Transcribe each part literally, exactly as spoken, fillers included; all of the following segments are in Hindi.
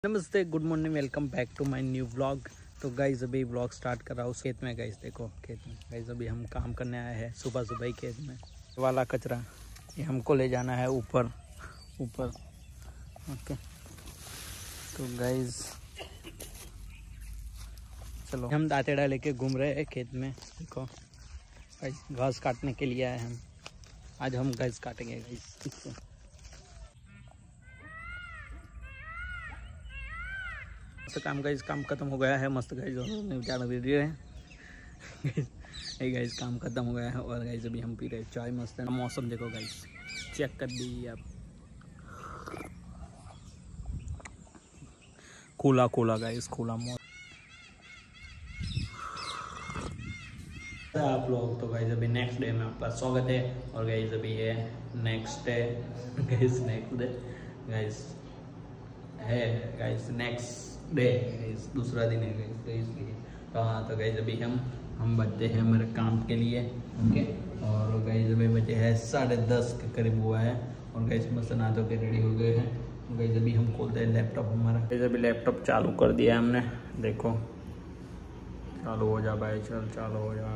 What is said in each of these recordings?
नमस्ते, good morning, welcome back to my new vlog. तो गाइज अभी व्लॉग स्टार्ट कर रहा हूँ खेत में। गाइज देखो खेत में, गाइज अभी हम काम करने आए हैं सुबह सुबह ही खेत में। वाला कचरा ये हमको ले जाना है ऊपर ऊपर ओके। तो गाइज चलो, हम दातेड़ा लेके घूम रहे हैं खेत में। देखो गाइज घास काटने के लिए आए हम। आज हम घास काटेंगे गाइज। तो काम गाइज काम खत्म हो गया है, मस्त गाइज जाना दे दिए हैं। गाइज काम खत्म हो गया है और गाइज अभी हम पी रहे चाय। मस्त है मौसम, देखो गाइज चेक कर दी आप, खुला खुला गाइज खुला मौसम आप लोग। तो गाइज अभी नेक्स्ट डे में आपका स्वागत है और गाइज अभी है next day guys next day guys है गाइज नेक्स्ट डे दूसरा दिन है गाइज। तो इसलिए तो हाँ, तो गाइज अभी हम हम बचते हैं हमारे काम के लिए ओके। और गाइज अभी बचे हैं साढ़े दस के करीब हुआ है और गाइज मस्त नहा धो के रेडी हो गए हैं। गाइज अभी हम खोलते हैं लैपटॉप हमारा। गाइज अभी लैपटॉप चालू कर दिया है हमने, देखो चालू हो जा भाई, चल चालू हो जा।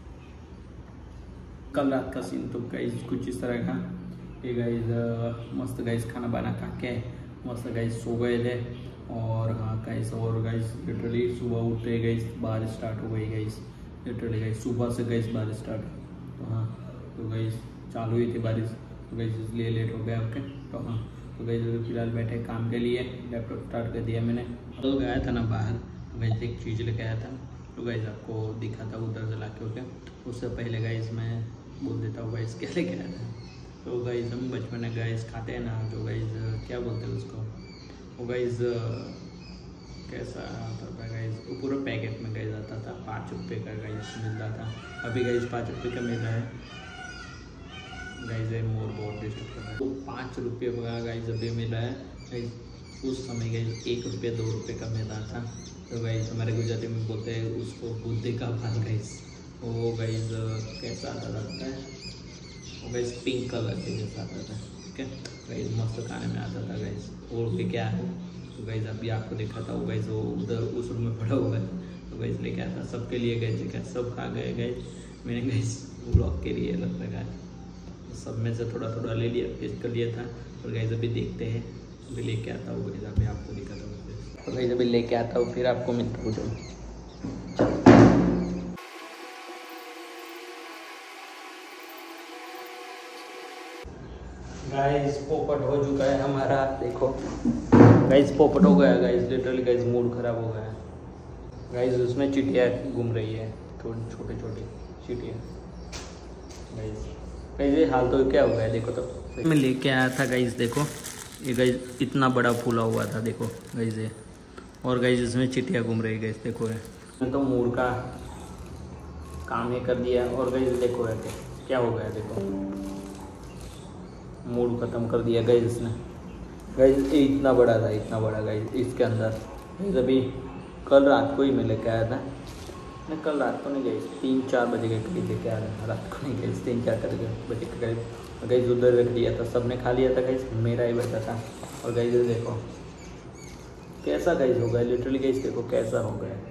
कल रात का सीन तो गाइज कुछ इस तरह का ये गाइज मस्त गाइज खाना बना खा के मस्त गाइज सो गए थे। और हाँ गाइस, और गाइस लिटरली सुबह उठते गाइस बारिश स्टार्ट हो गई गाइस। लिटरली गाइस सुबह से गाइस बारिश स्टार्ट। तो हाँ, तो गाइस चालू ही थी बारिश, तो गाइस इसलिए लेट हो गया ओके। तो हाँ, तो गाइस फिलहाल बैठे काम के लिए, लैपटॉप स्टार्ट कर दिया मैंने। तो गया था ना बाहर, तो गाइस एक चीज़ लेके आया था, तो गाइस आपको दिखा था उधर से ला के ओके। उससे पहले गाइस मैं बोल देता हूँ गाइस क्या लेके आया था। तो गाइस हम बचपन में गाइस खाते हैं ना, जो गाइस क्या बोलते हैं उसको, वो गाइज कैसा आता था गाइज, वो पूरा पैकेट में गाइज आता था, पाँच रुपये का गाइज मिलता था। अभी गाइज पाँच रुपये का मिल रहा है गाइज, मोर बहुत डिस्टर्ब कर रहा है। तो पाँच रुपये का गाइज अभी मिल रहा है गाइज। उस समय गाइज एक रुपये दो रुपये का मिलता था। तो गाइज हमारे गुजराती में बोलते हैं उसको बुद्धि का फल गाइज। वो गाइज कैसा आता था, वो गाइज पिंक कलर के जैसा आता था ठीक है गाइज, मस्त खाने में आता था गाइज। और भी क्या है, तो गाइज अभी आपको देखा था वो गाइज वो उधर उस रूम में पड़ा हुआ है, तो गाइज लेके आया था सबके लिए गाइज। क्या सब खा गए गाइज, मैंने गाइज ब्लॉग के लिए अलग लगाया, तो सब में से थोड़ा थोड़ा ले लिया, टेस्ट कर लिया था। और गाइज अभी देखते हैं, अभी लेके आता हूँ गाइज, अभी आपको दिखाता हूँ। तो गाइज अभी लेके आता हूँ, फिर आपको मिलता हूँ। जो गाइस पोपट हो चुका है हमारा, देखो गाइस पोपट हो गया गाइस। लिटरली गाइस मूड खराब हो गया गाइस। उसमें चिटिया घूम रही है, थोड़ी छोटी छोटी चिटिया गाइस। गाइस ये हाल तो क्या हो गया देखो। तो मैं लेके आया था गाइस, देखो ये गाइस इतना बड़ा फूला हुआ था देखो गाइस ये। और गाइस इसमें चिटिया घूम रही है गाइस, देखो है मैं तो मूड का काम ही कर दिया। और गाइस देखो है क्या हो गया, देखो मूड खत्म कर दिया गाइस इसने। गाइस ये इतना बड़ा था, इतना बड़ा गाइस इसके अंदर। गाइस अभी कल रात को ही मैं लेके आया था, मैं कल रात को नहीं गई, तीन चार बजे के करीब लेके आया था, रात को नहीं गई, तीन चार बजे के करीब गाइस उधर रख दिया था। सबने खा लिया था गाइस, मेरा ही बचा था। और गाइस देखो कैसा गाइस हो गया, लिटरली गाइस देखो कैसा हो गया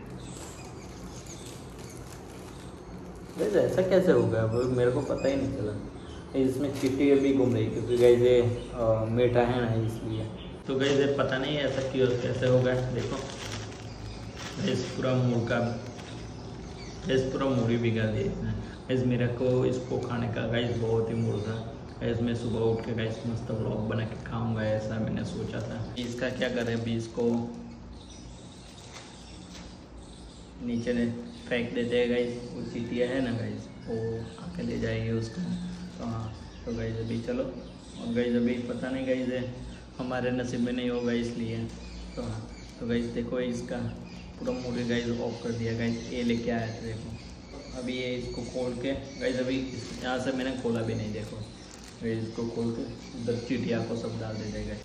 गाइस। ऐसा कैसे हो गया वो मेरे को पता ही नहीं चला। इसमें चिट्टी भी घूम रही क्योंकि गाइस ये मीठा है ना इसलिए। तो गाइस ये पता नहीं ऐसा क्यों कैसे हो गया, देखो गाइस पूरा मूड का गाइस पूरा मूड ही बिगाड़ दिया इसने गाइस। मेरे को इसको खाने का गाइस बहुत ही मूड था गाइस। मैं सुबह उठ के गाइस मस्त व्लॉग बना के खाऊंगा, ऐसा मैंने सोचा था। इसका क्या करें, अभी इसको नीचे फेंक देते हैं गाइस। वो चीटियाँ है ना गाइस, वो आके ले जाएगी उसको। तो हाँ, तो गाइस अभी चलो। और गाइस अभी पता नहीं गाइस है हमारे नसीब में नहीं होगा इसलिए। तो हाँ, तो गाइस देखो इसका पूरा मूड गाइस ऑफ कर दिया गाइस। ये लेके आया था देखो, अभी ये इसको खोल के गाइस, अभी यहाँ से मैंने खोला भी नहीं, देखो गाइस इसको खोल के उधर चिटिया को सब डाल दे देगा।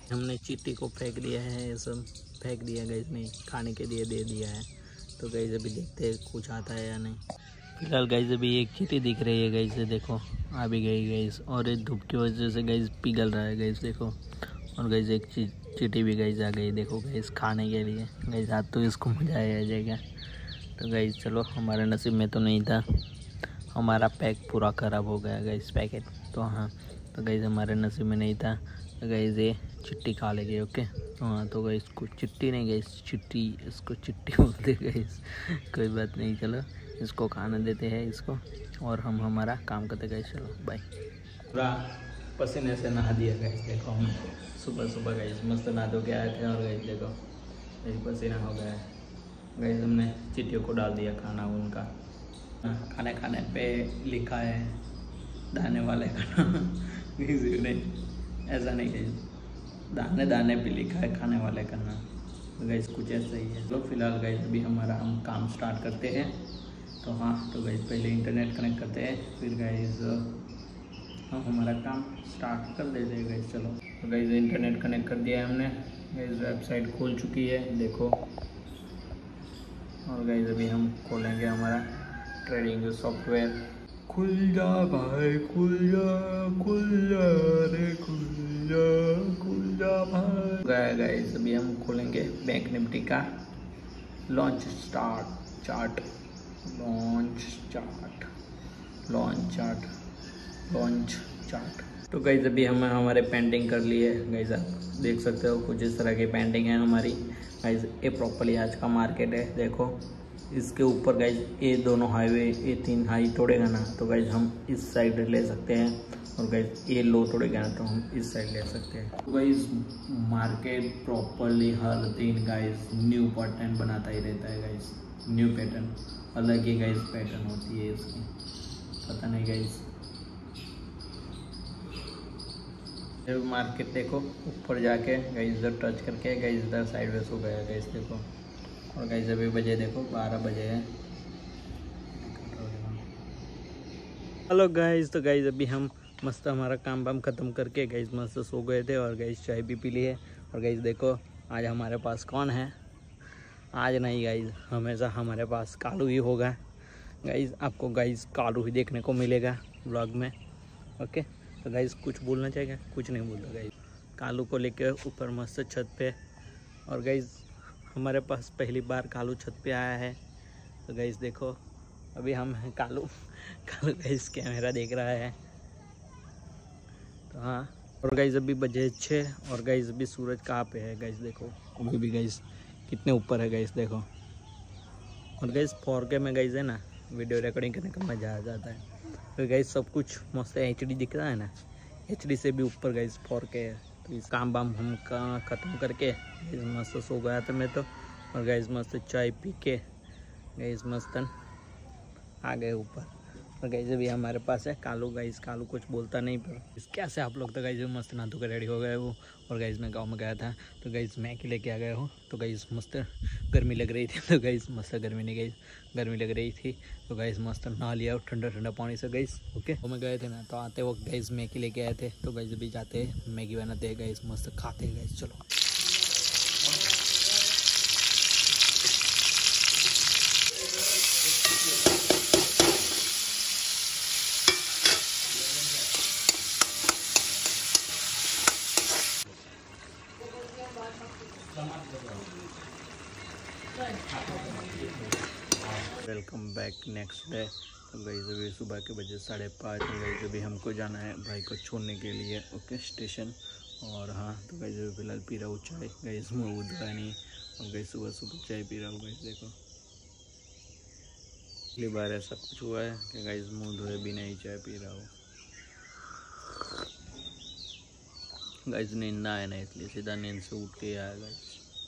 हमने चीटी को फेंक दिया है, ये सब फेंक दिया गाइस, नहीं खाने के लिए दे दिया है। तो गाइस अभी देखते हैं कुछ आता है या नहीं। फिलहाल गाइस अभी एक चीटी दिख रही है गाइस, देखो आ भी गई गाइस, और ये धूप की वजह से गाइस पिघल रहा है गाइस देखो। और गाइस एक ची, चीटी भी गाइस आ गई देखो गाइस खाने के लिए गाइस। आज तो इसको मजा आया जाएगा। तो गाइस चलो, हमारे नसीब में तो नहीं था, हमारा पैक पूरा ख़राब हो गया गाइस पैकेट। तो हाँ, तो गाइस हमारे नसीब में नहीं था। तो गाइस ये चिट्टी खा लेंगे। ओके हाँ, तो गाइस कुछ चिट्टी नहीं गाइस, चिट्टी, इसको चिट्टी बोलते गाइस, कोई बात नहीं। चलो इसको खाना देते हैं इसको, और हम हमारा काम करते गाइस। चलो बाय। पूरा पसीने से नहा दिया गाइस देखो, हम सुबह सुबह गाइस मस्त नहा धो के आए थे, और गाइस देखो यही पसीना हो गया है गाइस। हमने चिट्टियों को डाल दिया खाना उनका। खाने खाने पे लिखा है दाने वाले का नाम नहीं, ऐसा नहीं गाइस, दाने दाने पे लिखा है खाने वाले का नाम। तो गाइस कुछ ऐसा ही है। तो फिलहाल गाइस अभी हमारा हम काम स्टार्ट करते हैं। तो हाँ, तो गाइस पहले इंटरनेट कनेक्ट करते हैं, फिर गाइस हम हमारा काम स्टार्ट कर देते हैं गाइस। चलो तो गाइस इंटरनेट कनेक्ट कर दिया है हमने गाइस, वेबसाइट खोल चुकी है देखो। और गाइस अभी हम खोलेंगे हमारा ट्रेडिंग सॉफ्टवेयर। खुल जा भाई, खुल जा, खुल जा रे, खुल जा, खुल जा भाई। गया गाइस अभी हम खोलेंगे बैंक निफ्टी का launch start chart, launch chart, launch chart, launch chart. तो गाइस अभी हम हमारे पेंटिंग कर लिए गाइस, आप देख सकते हो कुछ इस तरह की पेंटिंग है हमारी गाइस। ये प्रॉपर्ली आज का मार्केट है देखो। इसके ऊपर गाइज ये दोनों हाईवे, ये तीन हाई तोड़ेगा ना तो गाइज हम इस साइड ले सकते हैं, और गाइज ये लो तोड़ेगा ना तो हम इस साइड ले सकते हैं। तो गाइज मार्केट प्रॉपरली हर दिन गाइज न्यू पैटर्न बनाता ही रहता है गाइज, न्यू पैटर्न, अलग ही गाइज पैटर्न होती है इसकी, पता नहीं गाइज। मार्केट देखो ऊपर जाके गाइज इधर टच करके गाइज इधर साइड वेस हो गया गाइज देखो। और गाइस अभी बजे देखो बारह बजे हैं। हेलो गाइस, तो गाइस अभी हम मस्त हमारा काम वाम ख़त्म करके गाइस मस्त सो गए थे, और गाइस चाय भी पी ली है। और गाइस देखो आज हमारे पास कौन है, आज नहीं गाइस हमेशा हमारे पास कालू ही होगा गाइस। आपको गाइस कालू ही देखने को मिलेगा व्लॉग में। ओके तो गाइस कुछ बोलना चाहिए? कुछ नहीं बोलता गाइस। कालू को लेकर ऊपर मस्त छत पे, और गाइस हमारे पास पहली बार कालू छत पे आया है। तो गाइस देखो अभी हम हैं कालू, कालू गाइस कैमरा देख रहा है। तो हाँ, और गाइस अभी बजे छः, और गाइस अभी सूरज कहाँ पे है गाइस देखो, अभी भी गाइस कितने ऊपर है गाइस देखो। और गाइस फोर के में गाइस है ना वीडियो रिकॉर्डिंग करने का मज़ा आ जाता है। तो गाइस सब कुछ मस्त एच डी दिख रहा है ना, एच डी से भी ऊपर गाइस फोर के है। तो इस काम वाम हम का ख़त्म करके गाइस मस्त सो गया था मैं तो, और गाइस मस्त चाय पी के गाइस मस्तन आ गए ऊपर। और गाइस अभी हमारे पास है कालू गाइस, कालू कुछ बोलता नहीं पर कैसे आप लोग। तो गाइस मस्त नहा धो के रेडी हो गए हो, और गाइस मैं गांव में गया था तो गाइस मैगी लेके आ गया हूँ। तो गाइस मस्त गर्मी लग रही थी, तो गाइस मस्त गर्मी नहीं गाइस गर्मी लग रही थी, तो गाइस मस्त नहा लिया ठंडा ठंडा पानी से गाइस। ओके वो मैं गए थे ना, तो आते वक्त गाइस मैगी लेके आए थे। तो गाइस अभी जाते हैं मैगी बनाते हैं गाइस, मस्त खाते हैं गाइस। चलो वेलकम बैक नेक्स्ट डे। तो गाइस अभी सुबह के बजे साढ़े पाँच में गाइस अभी हमको जाना है भाई को छोड़ने के लिए ओके स्टेशन। और हाँ तो गाइस अभी फिलहाल पी रहा हूँ चाय गाइस, मुँह धोया नहीं, और गाइस सुबह सुबह चाय पी रहा हूँ गाइस देखो। पहली बार ऐसा कुछ हुआ है कि गाइस मुँह धोए बिना ही चाय पी रहा हूँ गाइस। नींद ना आया ना इसलिए सीधा नींद से उठ के आया गाइस।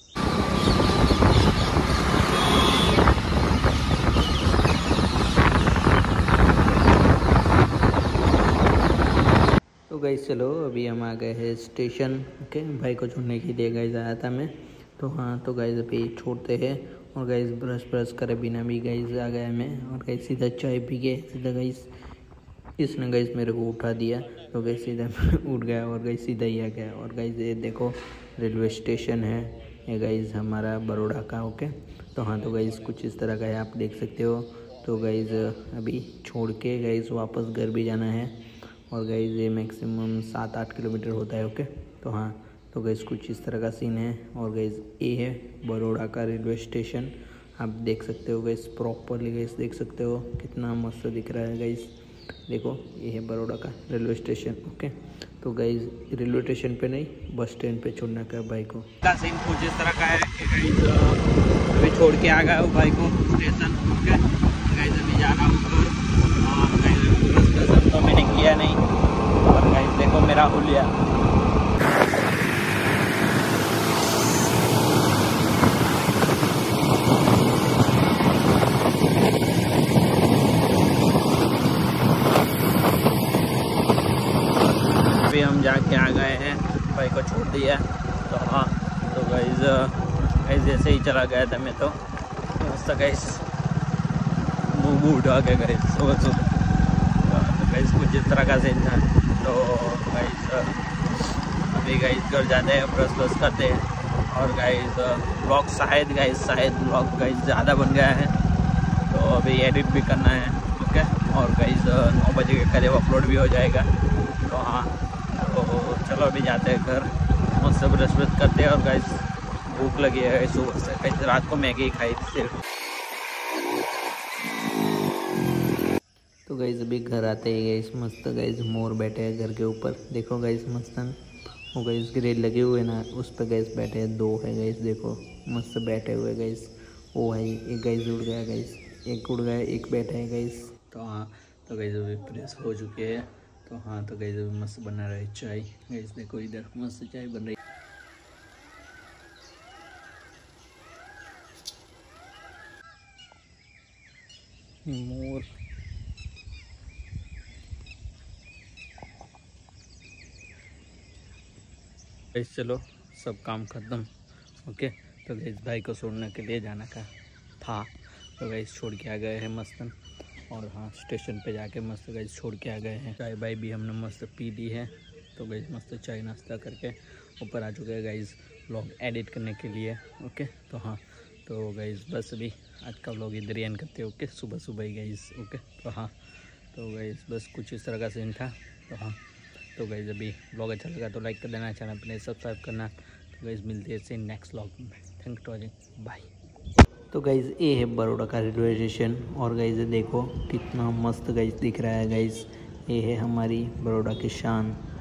तो गाइस चलो अभी हम आ गए हैं स्टेशन ओके, भाई को छोड़ने के लिए गाइस आया था मैं। तो हाँ तो गाइस अभी छोड़ते हैं, और गाइस ब्रश ब्रश करे बिना भी गाइस आ गया मैं, और गाइस सीधा चाय पी के सीधा गाइस इसने गाइस मेरे को उठा दिया, तो गाइस सीधा उठ गया और गाइस सीधा ही आ गया। और गाइस ये देखो रेलवे स्टेशन है ये गाइस हमारा बड़ौदा का। ओके, तो हाँ, तो गाइस कुछ इस तरह का है, आप देख सकते हो। तो गाइस अभी छोड़ के गाइस वापस घर भी जाना है, और गाइस ये मैक्सिमम सात आठ किलोमीटर होता है। ओके, तो हाँ, तो गाइस कुछ इस तरह का सीन है। और गाइस ये है बड़ौदा का रेलवे स्टेशन, आप देख सकते हो गाइस प्रॉपरली। गाइस देख सकते हो कितना मस्त दिख रहा है गाइस, देखो ये है बड़ौदा का रेलवे स्टेशन। ओके, तो गाइस रेलवे स्टेशन पे नहीं, बस स्टैंड पे छोड़ना का भाई को। का सीन कुछ इस तरह का है कि गाइस अभी छोड़ के आ गया हूँ भाई को स्टेशन। ओके, गाइस अभी जा रहा हूँ घर, और गाइस सब तो मैंने किया नहीं। और गाइस देखो मेरा हुलिया, अभी हम जाके आ गए हैं, भाई को छोड़ दिया। तो हाँ, तो गाइस गाइस जैसे ही चला गया था मैं, तो मस्त गाइस मुँह मुँह उठा के गाइस सुबह सुबह। तो गाइस कुछ इस तरह का सीन था। तो गाइस अभी गाइस घर जाते हैं, ब्रश ब्रश करते हैं। और गाइस ब्लॉग शायद गाइस शायद ब्लॉग गाइस ज़्यादा बन गया है, तो अभी एडिट भी करना है। ओके, और गाइस नौ बजे के करीब अपलोड भी हो जाएगा। तो हाँ, तो चलो अभी जाते हैं घर, मस्त ब्रश ब्रश करते हैं। और गाइस भूख लगी है सुबह से, गाइस रात को मैगी खाई थी सिर्फ। तो गाइस अभी घर आते ही गाइस मस्त गाइस मोर बैठे हैं घर के ऊपर, देखो गाइस मस्तन। वो गाइस ग्रिल लगे हुए ना, उस पर गाइस बैठे हैं, दो है गाइस, देखो मस्त बैठे हुए गाइस। वो है एक गाइस उड़ गया गाइस, एक उड़ गया, एक बैठा है गाइस। तो हाँ, तो गाइस अभी प्रेस हो चुके हैं। तो हाँ, तो गाइस अभी मस्त बना रहा है चाय, गाइस देखो इधर मस्त चाय बन रही है। मोर गाइस चलो सब काम खत्म। ओके, तो गाइस भाई को छोड़ने के लिए जाना का था, तो गाइस छोड़ के आ गए हैं मस्तन। और हाँ, स्टेशन पे जाके मस्त गाइस छोड़ के आ गए हैं। चाय भाई भी हमने मस्त पी ली है। तो गाइस मस्त चाय नाश्ता करके ऊपर आ चुके हैं गाइस व्लॉग एडिट करने के लिए। ओके, तो हाँ, तो गाइस बस अभी आज का व्लॉग इधर ही एंड करते हैं। ओके, सुबह सुबह ही गाइस। ओके, तो हाँ, तो गाइस बस कुछ इस तरह का सीन था। तो हाँ, तो गाइस अभी व्लॉग अच्छा लगा तो लाइक कर देना, चैनल प्लीज सब्सक्राइब करना। तो गाइस मिलते हैं नेक्स्ट व्लॉग में, थैंक फॉर वॉचिंग, बाय। तो गाइस ये है बड़ौदा का रेलवे स्टेशन, और गाइस देखो कितना मस्त गाइस दिख रहा है गाइस, ये है हमारी बड़ौदा की शान।